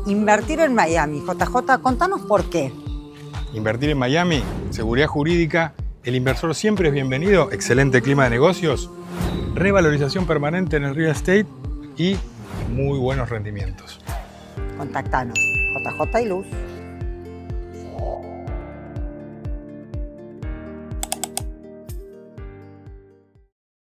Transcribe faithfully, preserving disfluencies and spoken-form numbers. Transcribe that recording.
Invertir en Miami. J J, contanos por qué. Invertir en Miami, seguridad jurídica, el inversor siempre es bienvenido, excelente clima de negocios, revalorización permanente en el real estate y muy buenos rendimientos. Contactanos. J J y Luz.